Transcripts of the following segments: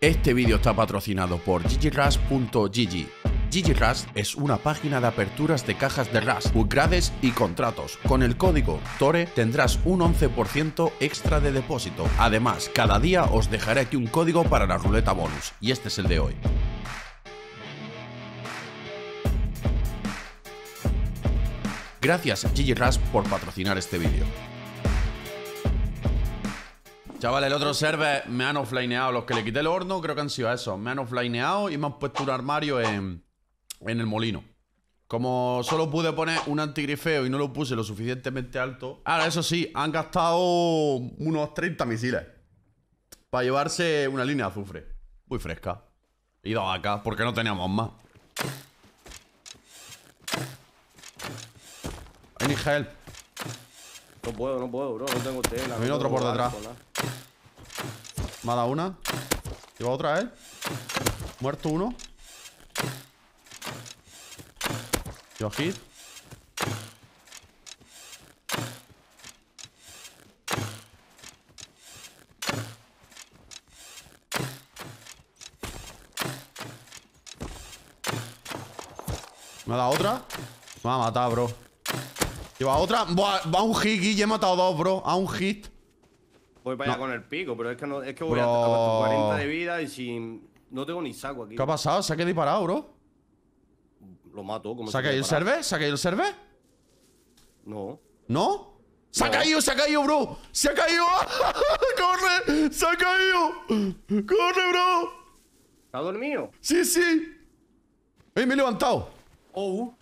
Este vídeo está patrocinado por GGRush.gg. GGRush es una página de aperturas de cajas de Rush, upgrades y contratos. Con el código TORE tendrás un 11% extra de depósito. Además, cada día os dejaré aquí un código para la ruleta bonus, y este es el de hoy. Gracias GGRush por patrocinar este vídeo. Chavales, el otro server me han offlineado. Los que le quité el horno creo que han sido esos. Me han offlineado y me han puesto un armario en el molino. Como solo pude poner un antigrifeo y no lo puse lo suficientemente alto. Ahora, eso sí, han gastado unos 30 misiles para llevarse una línea de azufre. Muy fresca. Y dos acá, porque no teníamos más. I need help. No puedo, bro. No tengo tela. Viene otro por detrás. Me ha dado una. Lleva otra, ¿eh? Muerto uno. Lleva hit. Me ha dado otra. Me va a matar, bro. Lleva otra. Buah, va a un hit, Guille. He matado dos, bro. A un hit. Voy para allá con el pico, pero es que no, es que voy a 40 de vida y sin. No tengo ni saco aquí. ¿Qué ha pasado? ¿Se ha quedado disparado, bro? Lo mato. ¿Cómo ¿Se ha caído el server? ¿Se ha caído el server? No. ¿No? ¡Se ha caído, bro! ¡Se ha caído! ¡Corre! ¡Se ha caído! ¡Corre, bro! ¿Está dormido? Sí, sí. Me he levantado. Oh.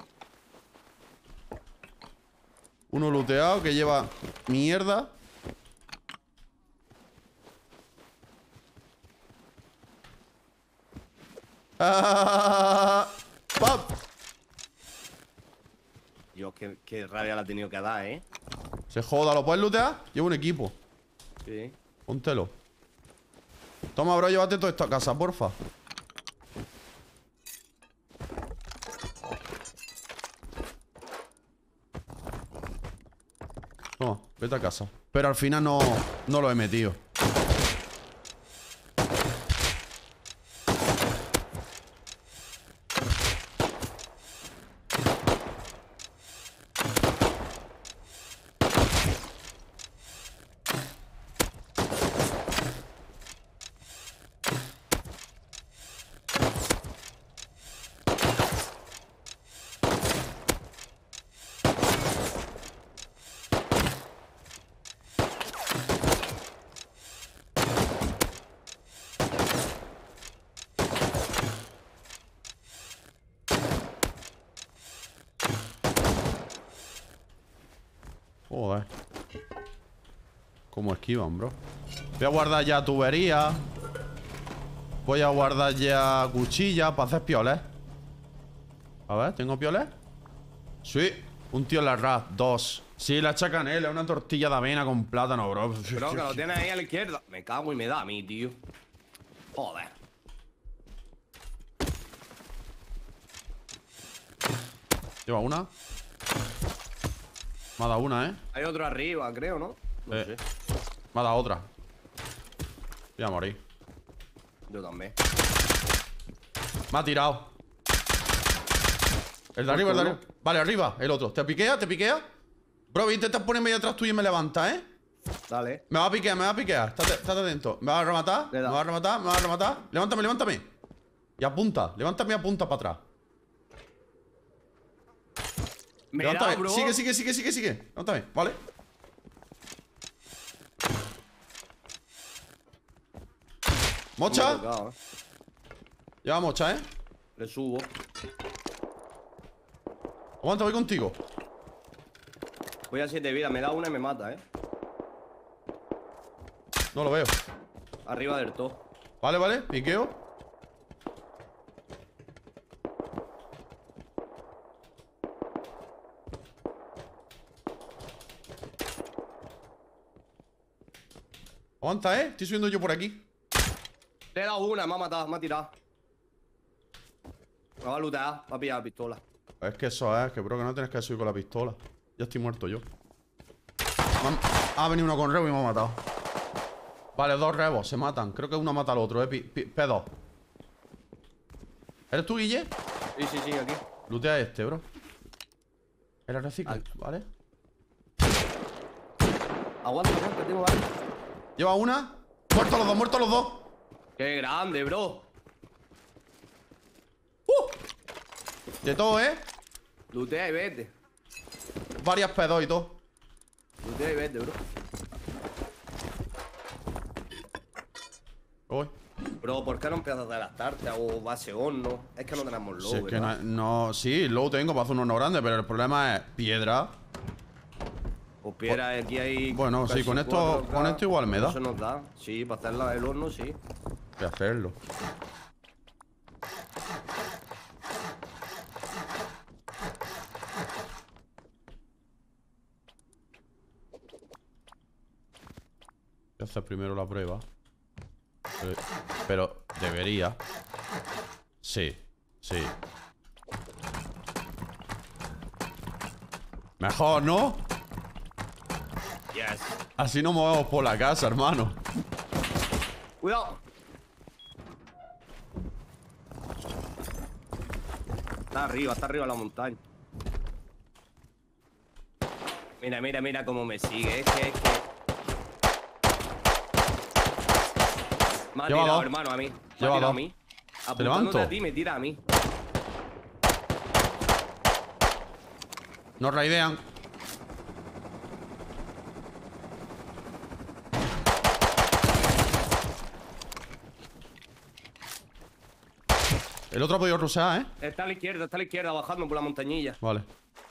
Uno looteado que lleva mierda. ¡Pap! Dios, qué rabia la ha tenido que dar, ¿eh? Se joda, ¿lo puedes lootear? Llevo un equipo. Sí. Póntelo. Toma, bro, llévate todo esto a casa, porfa. Toma, vete a casa. Pero al final no lo he metido. Joder. ¿Cómo esquivan, bro? Voy a guardar ya tubería. Voy a guardar ya cuchilla para hacer pioles. A ver, ¿tengo pioles? Sí. Un tío en la RAS, dos. Sí, la chacanela, una tortilla de avena con plátano, bro. Bro, que lo tienes ahí a la izquierda. Me cago y me da a mí, tío. Joder. Lleva una. Me ha dado una, ¿eh? Hay otro arriba, creo, ¿no? No sé. Me ha dado otra. Voy a morir. Yo también. Me ha tirado. El de arriba, el de arriba. Vale, arriba, el otro. ¿Te piquea? ¿Te piquea? Bro, voy a intentar ponerme ahí atrás tuyo y me levanta, ¿eh? Dale. Me va a piquear, me va a piquear. Estate atento. Me va a rematar, me va a rematar, me va a rematar. Levántame, levántame. Y apunta, levántame y apunta para atrás. Levántame. Bro. Sigue. Levántame, ¿vale? Mocha. Lleva mocha, ¿eh? Le subo. Aguanta, voy contigo. Voy a 7 vidas. Me da una y me mata, ¿eh? No lo veo. Arriba del todo. Vale, piqueo. Aguanta, ¿eh? Estoy subiendo yo por aquí. Le he dado una, me ha matado, me ha tirado. Me va a lootear, va a pillar la pistola. Es que eso es, que bro, que no tienes que subir con la pistola. Ya estoy muerto yo. Ha venido uno con reo y me ha matado. Vale, dos rebos, se matan. Creo que uno mata al otro, P2. ¿Eres tú, Guille? Sí, aquí. Lootea este, bro. Era recicla, ¿vale? Aguanta, que tengo varios. Lleva una. Muertos los dos. ¡Qué grande, bro! De todo, ¿eh? Lootea y vete. Varias P2 y todo. Lootea y vete, bro. Voy. Bro, ¿por qué no empiezas a adelantarte? O base horno. Es que no tenemos low, Si es que ¿verdad? no, sí, low tengo para hacer un horno grande, pero el problema es piedra. O piedra, aquí hay. Bueno, sí, casi con esto 4K. igual me da. Eso nos da. Sí, para hacer el horno, sí. Hay que hacerlo. Voy a hacer primero la prueba. Pero debería. Sí. Mejor, ¿no? Yes. Así nos movemos por la casa, hermano. ¡Cuidado! Está arriba la montaña. Mira cómo me sigue. Es que. Me ha Lleva tirado, dos. hermano, a mí. Me ha Lleva tirado dos. a mí. Te levanto. Apuntándote a ti, me tira a mí. Nos raidean. El otro ha podido rusear, ¿eh? Está a la izquierda, bajando por la montañilla. Vale.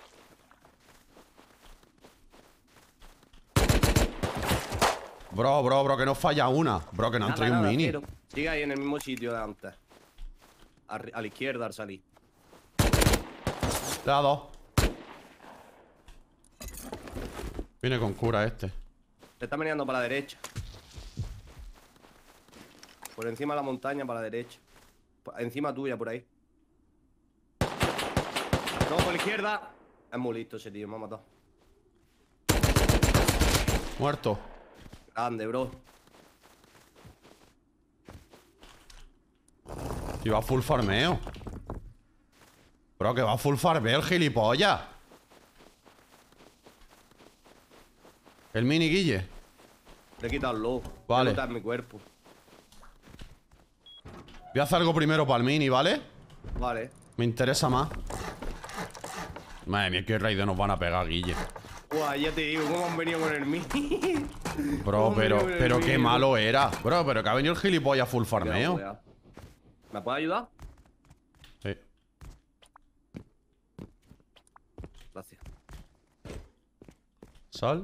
Bro, que no falla una. Bro, que no han traído un mini. Cero. Sigue ahí en el mismo sitio de antes. A la izquierda al salir. Le da dos. Viene con cura este. Se está meneando para la derecha. Por encima de la montaña, para la derecha. Encima tuya, por ahí. No, por la izquierda. Es muy listo ese tío, me ha matado. Muerto. Grande, bro. Y va full farmeo. Bro, que va full farmeo el gilipollas. El mini Guille. Le he quitado el low. Vale. Voy a botar mi cuerpo. Voy a hacer algo primero para el mini, ¿vale? Vale. Me interesa más. Madre mía, qué raid nos van a pegar, Guille. Guau, ya te digo, cómo han venido con el mini. Bro, pero qué malo era. Bro, pero que ha venido el gilipollas full farmeo. ¿Me puedes ayudar? Sí. Gracias. Sal.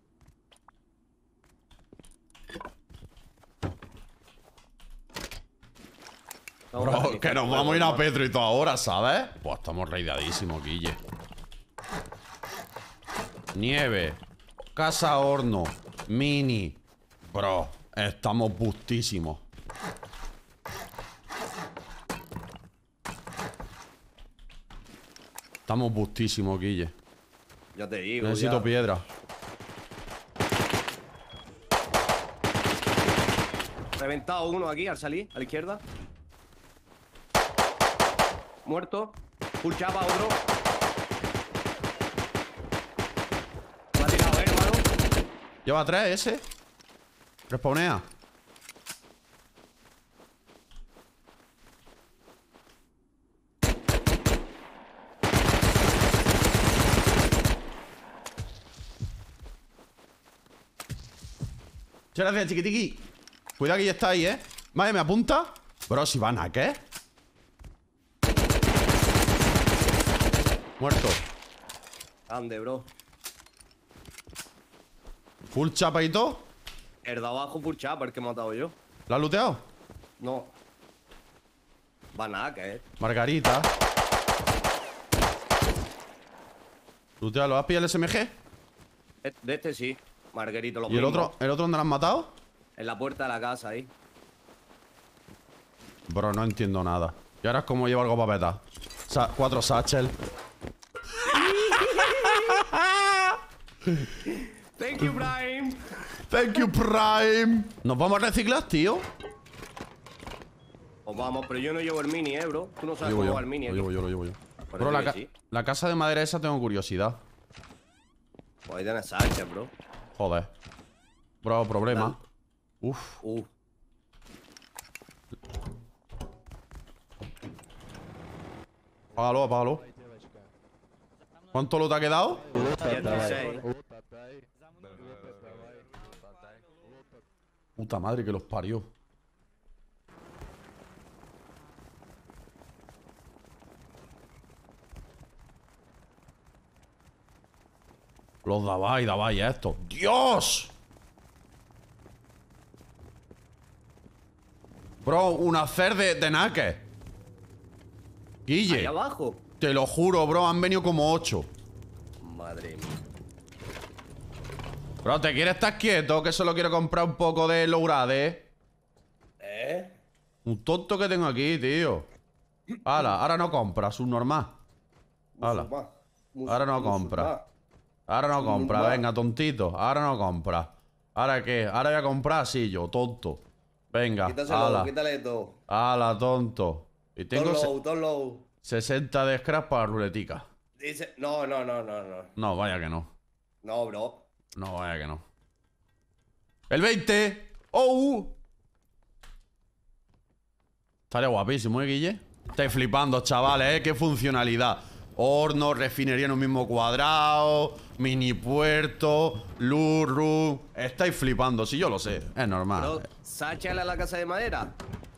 Bro, que nos vamos a ir a Petro y todo ahora, ¿sabes? Pues estamos raideadísimos, Guille. Nieve. Casa horno. Mini. Bro, estamos bustísimos. Estamos bustísimos, Guille. Ya te digo. Necesito piedra. Reventado uno aquí al salir, a la izquierda. Muerto. Full chapa otro. Me ha tirado, hermano. Lleva 3 ese. Respawnea. Muchas gracias, chiquitiqui. Cuidado que ya está ahí, ¿eh? Vale, me apunta. Bro, si van a qué. Muerto. Ande, bro. Full chapa y todo. El de abajo full chapa, el que he matado yo. ¿Lo has looteado? No. Va nada, que Margarita. Lootea, ¿lo has pillado el SMG? De este sí. Margarito, lo ¿Y el otro dónde lo has matado? En la puerta de la casa ahí. Bro, no entiendo nada. Y ahora es como llevo algo para petar. 4 satchel. Thank you, Prime. Thank you, Prime. ¿Nos vamos a reciclar, tío? Pues vamos, pero yo no llevo el mini, bro. Tú no sabes cómo va el mini. Lo llevo yo. Bro, la casa de madera esa tengo curiosidad. Pues ahí tienes Sánchez, bro. Joder. Bro, problema. Uf. Apágalo, apágalo. ¿Cuánto lo te ha quedado? 16. Puta madre que los parió. Los dabais estos. ¡Dios! Bro, un hacer de naques. Guille. Ahí abajo. Te lo juro, bro, han venido como 8. Madre mía. Bro, ¿te quieres estar quieto? Que solo quiero comprar un poco de Lourade. Un tonto que tengo aquí, tío. Hala, ahora no compra, subnormal. Hala. Ahora no compra. Ahora no compra, venga, tontito. Ahora no compra. ¿Ahora qué? Ahora voy a comprar, sí, yo, tonto. Venga, Quítaselo, quítale todo. Hala, tonto. Y tengo Todo low. 60 de scrap para ruletica. Dice, no. No, vaya que no. No, bro. No, vaya que no. ¡El 20! ¡Oh! Estaría guapísimo, ¿eh, Guille? Estáis flipando, chavales, ¿eh? ¡Qué funcionalidad! Horno, refinería en un mismo cuadrado, mini puerto, luz, room. Estáis flipando, si yo lo sé, es normal. Sáchale a la casa de madera.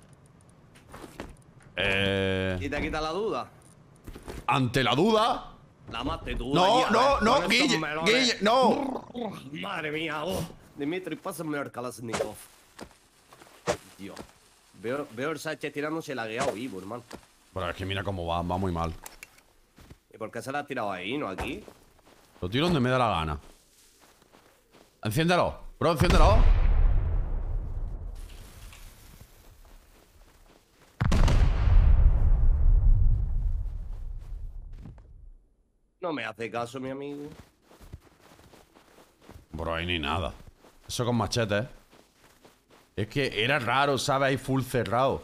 Y te quita la duda. Ante la duda. La mate tú. No, Guille, no. Madre mía, Dimitri, pásame el Kalashnikov. Dios. Veo el Sánchez tirándose lagueado vivo, hermano. Pero es que mira cómo va muy mal. ¿Y por qué se la has tirado ahí, no aquí? Lo tiro donde me da la gana. Enciéndelo, bro, enciéndelo. No me hace caso, mi amigo. Bro, ahí ni nada. Eso con machete, ¿eh? Es que era raro, ¿sabes? Ahí full cerrado.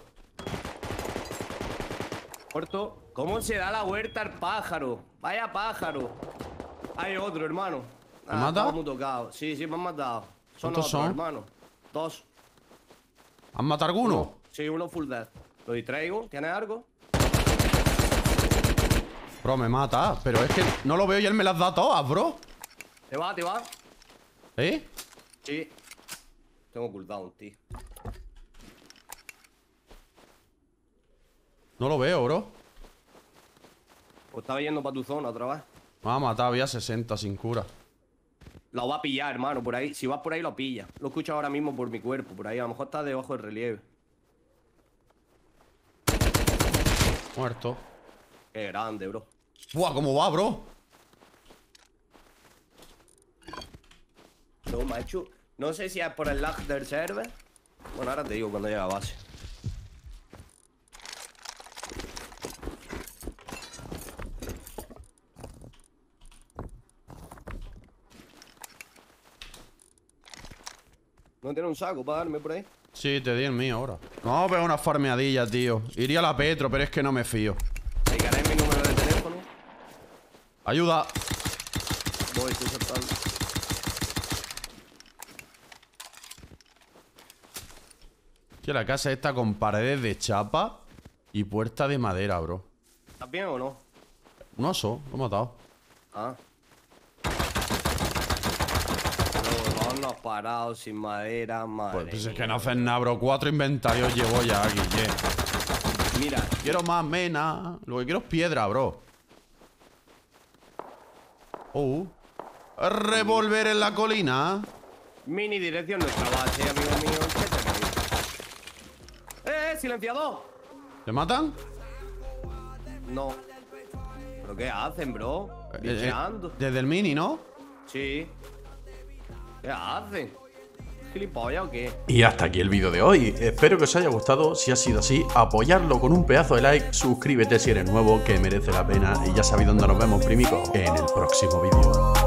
Muerto. ¿Cómo se da la vuelta al pájaro? Vaya pájaro. Hay otro, hermano. ¿Me mata? Muy tocado. Sí, me han matado. ¿Cuántos son? Hermano. 2. ¿Han matado alguno? Sí, uno full death. Lo distraigo. ¿Tienes algo? Bro, me mata. Pero es que no lo veo y él me las da todas, bro. Te va. ¿Eh? Sí. Tengo cooldown, tío. No lo veo, bro. O estaba yendo para tu zona otra vez. Me ha matado, había 60 sin cura. Lo va a pillar, hermano, por ahí. Si vas por ahí, lo pilla. Lo escucho ahora mismo por mi cuerpo, por ahí. A lo mejor está debajo del relieve. Muerto. Qué grande, bro. Buah, ¿cómo va, bro? No, macho. No sé si es por el lag del server. Bueno, ahora te digo cuando llegue a base. ¿No tiene un saco para darme por ahí? Sí, te di el mío ahora. No, pero una farmeadilla, tío. Iría a la Petro, pero es que no me fío. Si queréis mi número de teléfono. Ayuda. Voy, estoy saltando. Tío, la casa está con paredes de chapa y puerta de madera, bro. ¿Estás bien o no? Un oso, lo he matado. Ah. Los hornos parados, sin madera, madre. Pues es que no hacen nada, bro. 4 inventarios llevo ya, Guille. Mira. Quiero más mena. Lo que quiero es piedra, bro. Revolver en la colina. Mini dirección nuestra base, amigo mío. ¿Qué te silenciado! ¿Te matan? No. ¿Pero qué hacen, bro? Bicheando. Desde el mini, ¿no? Sí. ¿Qué hacen? ¿Gilipollas o qué? Y hasta aquí el vídeo de hoy. Espero que os haya gustado. Si ha sido así, apoyarlo con un pedazo de like. Suscríbete si eres nuevo, que merece la pena. Y ya sabéis dónde nos vemos, primicos, en el próximo vídeo.